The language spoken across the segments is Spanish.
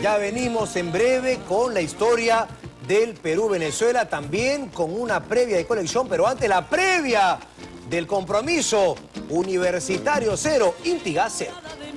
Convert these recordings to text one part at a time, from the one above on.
Ya venimos en breve con la historia del Perú-Venezuela, también con una previa de colección, pero antes la previa del compromiso Universitario 0, Intigas 0.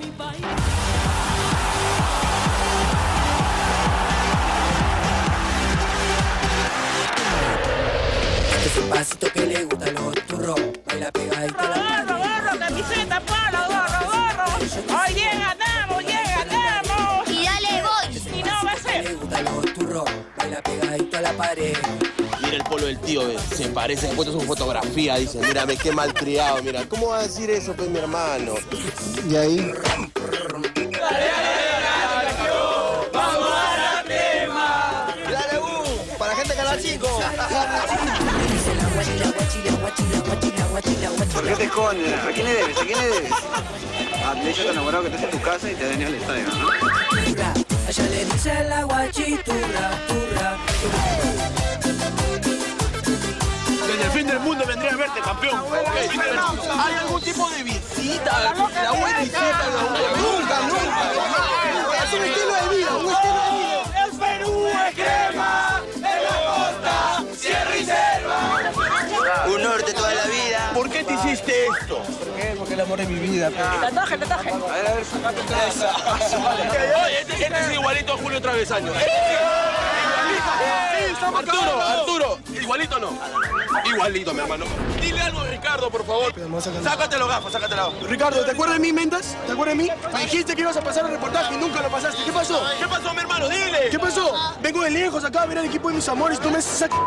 Este es un pasito que le gusta a los turros, baila pegadita la Gorro, camiseta, polo, gorro. Hoy bien ganamos. Y dale voy. Y no va a ser. le gusta a los turros, baila pegadita a la pared. Mira el polo del tío, se parece, después su fotografía, dice, mírame, qué malcriado, mira. ¿Cómo va a decir eso, pues, mi hermano? Y ahí... ¡Vamos a la tema! ¡Dale, para gente calachico! ¿Por qué te escondes? ¿A quién le debes? ¿A quién le debes? Ah, de hecho te enamorado que estás en tu casa y te has venido al estadio, ¿no? A ella le dice la guachiturra, turra. Desde el fin del mundo vendría a verte, campeón. ¿Hay algún tipo de visita? La buena visita, nunca. Es un estilo de vida, ¡El Perú es crema! ¡En la costa, sierra y selva! Un norte toda la vida. ¿Por qué te hiciste esto? Porque el amor es mi vida. Tatuaje. A ver, sacate Oye, este es igualito a Julio Travesaño. Arturo, igualito no. Igualito, mi hermano. Dile algo a Ricardo, por favor. Sácate los gafos, Ricardo, ¿te acuerdas de mí, Mendas? ¿Te acuerdas de mí? Me dijiste que ibas a pasar el reportaje y nunca lo pasaste. ¿Qué pasó? ¿Qué pasó, mi hermano? Dile. ¿Qué pasó? Vengo de lejos acá a ver al equipo de mis amores. Tú me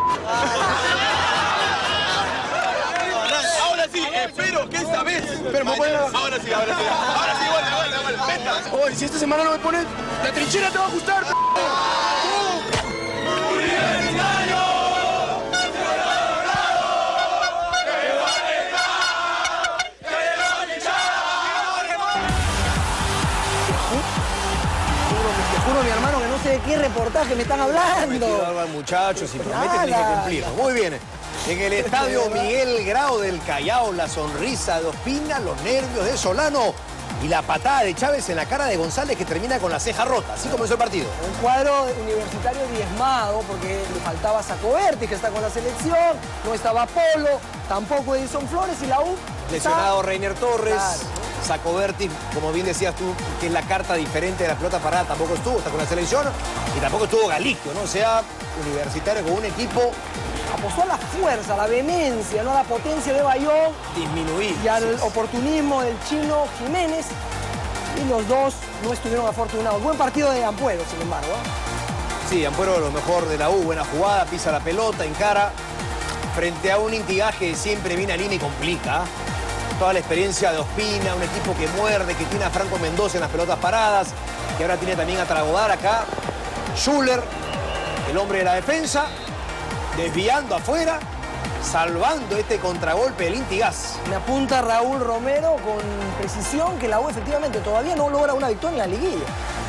Ahora sí, espero que esta vez. Pero me pueden... Ahora sí, vuelve. Venta. Oye, si esta semana no me pones, la trinchera te va a ajustar. Te juro, mi hermano, que no sé de qué reportaje me están hablando. Algo al muchacho, si promete tiene que cumplirlo. Muy bien. En el estadio Miguel Grau del Callao, la sonrisa de Ospina, los nervios de Solano y la patada de Chávez en la cara de González que termina con la ceja rota. Así comenzó el partido. Un cuadro universitario diezmado porque le faltaba Sacoberti, que está con la selección, no estaba Polo, tampoco Edison Flores y la U. Lesionado Reiner Torres, Sacoberti, como bien decías tú, que es la carta diferente de la pelota parada, tampoco estuvo, está con la selección, y tampoco estuvo Galicio, ¿no? O sea, Universitario con un equipo apostó a la fuerza, a la vehemencia, no a la potencia de Bayón disminuido. Y al oportunismo del chino Jiménez. Y los dos no estuvieron afortunados. Buen partido de Ampuero, sin embargo. Sí, Ampuero lo mejor de la U, buena jugada, pisa la pelota, encara, frente a un Intigas que siempre viene a línea y complica. Toda la experiencia de Ospina, un equipo que muerde, que tiene a Franco Mendoza en las pelotas paradas, que ahora tiene también a Tragodar acá. Schuller, el hombre de la defensa, desviando afuera, salvando este contragolpe del Intigas. Me apunta Raúl Romero con precisión que la U efectivamente todavía no logra una victoria en la liguilla.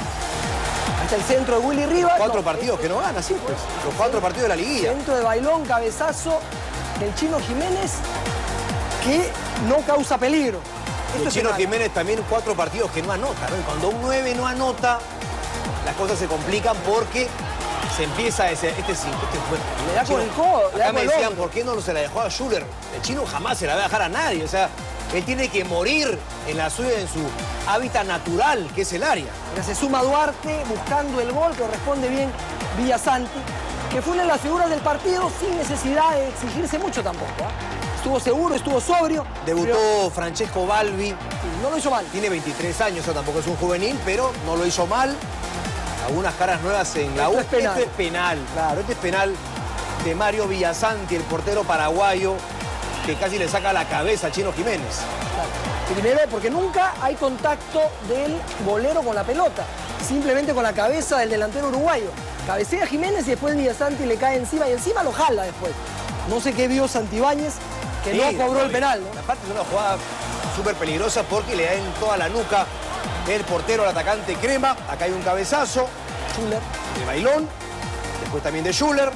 Hasta el centro de Willy Rivas. 4 partidos que no gana, sí, pues. Los 4 partidos de la liguilla. Centro de Bailón, cabezazo del chino Jiménez, que no causa peligro. El chino Jiménez también 4 partidos que no anota, ¿no? Y cuando un 9 no anota, las cosas se complican porque se empieza a decir, este es bueno. Le da con el codo. Acá me decían, ¿por qué no se la dejó a Schuller? El chino jamás se la va a dejar a nadie. O sea, él tiene que morir en la suya, en su hábitat natural, que es el área. Pero se suma Duarte buscando el gol, que responde bien Villasanti, que fue una de las figuras del partido sin necesidad de exigirse mucho tampoco. Estuvo seguro, estuvo sobrio. Debutó Francesco Balbi. No lo hizo mal. Tiene 23 años, o tampoco es un juvenil, pero no lo hizo mal. Algunas caras nuevas en la U. Esto es penal, claro. Este es penal de Mario Villasanti, el portero paraguayo, que casi le saca la cabeza a Chino Jiménez. Claro. Primero, porque nunca hay contacto del golero con la pelota. Simplemente con la cabeza del delantero uruguayo. Cabecea Jiménez y después Villasanti le cae encima y encima lo jala después. No sé qué vio Santibáñez, que no cobró el penal, ¿no? Aparte es una jugada súper peligrosa porque le da en toda la nuca el portero al atacante Crema. Acá hay un cabezazo. Schuller. De Bailón. Después también de Schuller.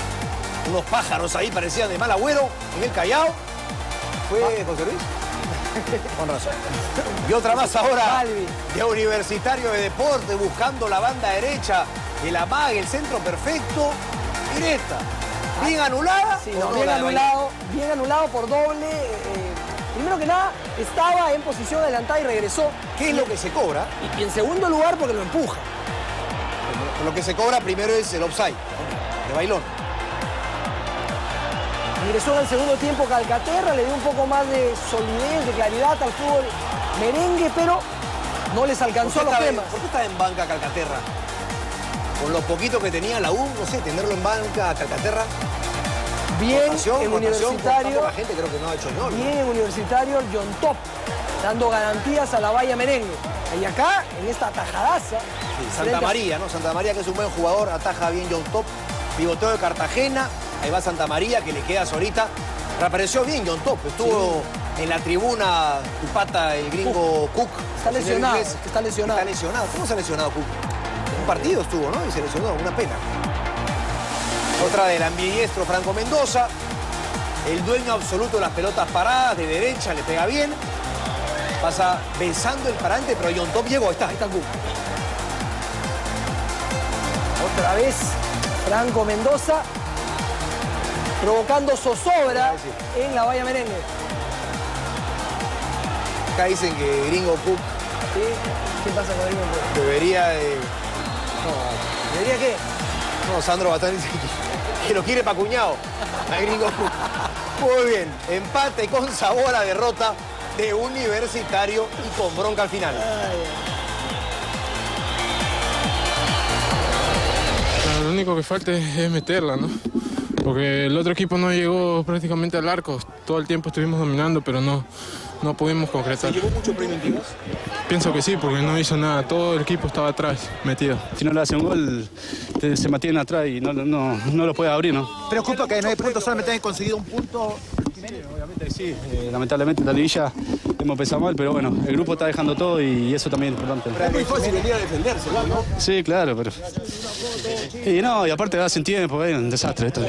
Unos pájaros ahí parecían de mal agüero en el Callao. ¿Fue José Luis? Con razón. Y otra más ahora Balbi. de Universitario de Deporte, buscando la banda derecha, el amague, el centro perfecto. Directa. Bien anulada. Sí, ¿o no, no, bien la de Bayón? bien anulado por doble. Primero que nada, estaba en posición adelantada y regresó. ¿Qué es lo que se cobra? Y en segundo lugar, porque lo empuja. Lo que se cobra primero es el offside de Bailón. Ingresó en el segundo tiempo Calcaterra, le dio un poco más de solidez, de claridad al fútbol merengue, pero no les alcanzó a los temas. ¿Por qué está en banca Calcaterra? Con lo poquito que tenía la U, no sé, tenerlo en banca Calcaterra. Bien Rotación, en rotación, Universitario, la gente creo que no ha hecho gol. bien en Universitario John Top, dando garantías a la valla merengue. Y acá, en esta atajadaza. Sí, Santa María, ¿no? Santa María, que es un buen jugador, ataja bien John Top. Pivoteo de Cartagena, ahí va Santa María, que le queda solita. Reapareció bien John Top, estuvo en la tribuna tu pata, el gringo Cook. Está el señor lesionado, inglés. está lesionado. Está lesionado. ¿Cómo se ha lesionado Cook? Un partido estuvo, ¿no? Y se lesionó, una pena. Otra del ambidiestro Franco Mendoza. El dueño absoluto de las pelotas paradas, de derecha, le pega bien. Pasa besando el parante, pero John Top llegó, ahí está. Ahí está Cook. Otra vez Franco Mendoza provocando zozobra en la valla merengue. Acá dicen que gringo Cook ¿Sí? ¿Qué pasa con Gringo Cook? debería de... ¿Debería qué? No, Sandro Batán dice que lo quiere pa' cuñado. A gringo Cook. Muy bien, empate con sabor a derrota de Universitario y con bronca al final. Lo único que falta es meterla, ¿no? Porque el otro equipo no llegó prácticamente al arco. Todo el tiempo estuvimos dominando, pero no pudimos concretar. ¿Se llevó mucho premio en tiros? Pienso que sí, porque no hizo nada. Todo el equipo estaba atrás, metido. Si no le hace un gol, se mantiene atrás y no lo puede abrir, ¿no? Preocupa que en 9 puntos solamente han conseguido un punto. Obviamente sí. Lamentablemente en la liguilla hemos empezado mal, pero bueno, el grupo está dejando todo y eso también es importante. Es muy fácil venir a defenderse, ¿no? Sí, claro, pero... Y no, y aparte hacen tiempo, es un desastre esto.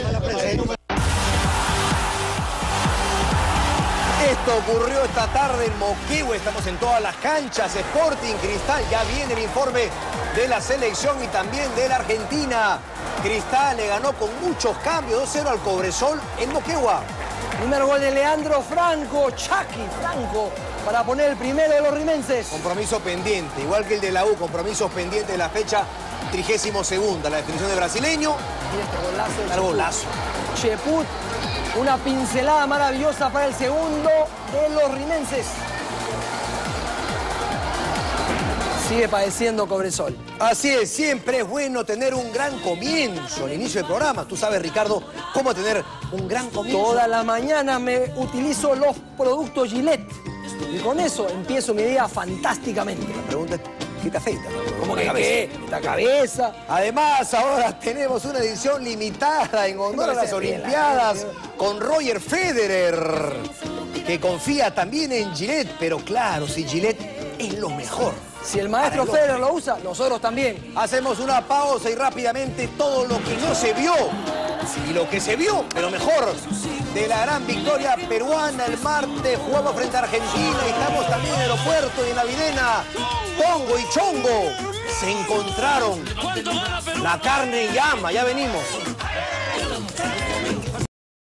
Esto ocurrió esta tarde en Moquegua, estamos en todas las canchas, Sporting Cristal, ya viene el informe de la selección y también de la Argentina. Cristal le ganó con muchos cambios, 2-0 al Cobresol en Moquegua. Primer gol de Leandro Franco, Chucky Franco, para poner el primero de los rimenses. Compromiso pendiente, igual que el de la U, compromisos pendientes de la fecha 32ª, la definición de brasileño. Mira este golazo de Al golazo. Cheput, una pincelada maravillosa para el segundo de los rimenses. Sigue padeciendo Cobresol. Así es, siempre es bueno tener un gran comienzo al inicio del programa. Tú sabes, Ricardo, cómo tener un gran comienzo. Toda la mañana me utilizo los productos Gillette. Y con eso empiezo mi día fantásticamente. La pregunta es, ¿qué te afecta? ¿Cómo que qué? La cabeza. Además, ahora tenemos una edición limitada en honor a las Olimpiadas con Roger Federer, que confía también en Gillette, pero claro, si Gillette es lo mejor. Si el maestro Federer lo usa, nosotros también. Hacemos una pausa y rápidamente todo lo que no se vio y lo que se vio, pero mejor, de la gran victoria peruana el martes. Jugamos frente a Argentina y estamos también en el aeropuerto y en la Videna. Pongo y Chongo se encontraron. La carne llama, ya venimos.